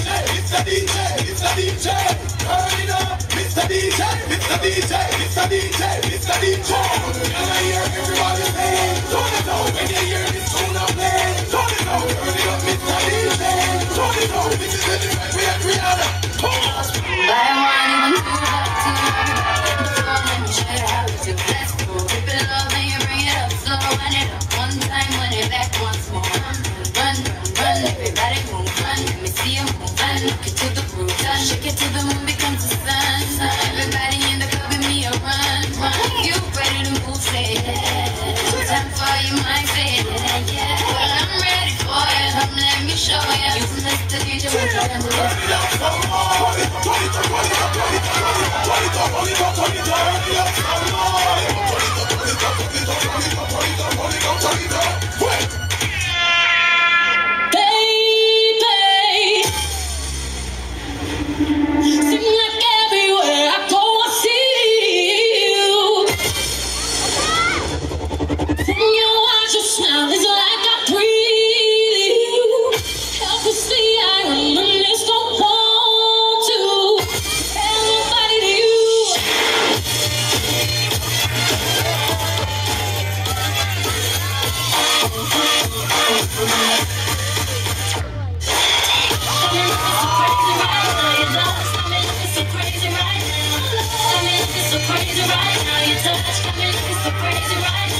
it's the DJ, it's the DJ. Turn it up, it's the DJ, it's the DJ, it's the DJ, it's the DJ. And I hear everybody say, turn it up. When you hear this tune I play, turn it up, it's the DJ. Turn it up, this is the right way of Rihanna. I want even two, let me show you how to do. Let's go, rip it up, then you bring it up, slow, wind it up, one time, wind it back once more. Run, everybody move, run, let me see you move, run, look it to the groove, done, shake it till the moon becomes the sun. Everybody in the club, give me a run, you ready to move, say yeah. Time for you, might say yeah. Well, I'm ready for you, come let me show you. You can let the DJ work out and do crazy right now, you touch me, it's so crazy right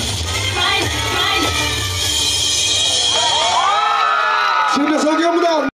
新竹县全国街舞大赛。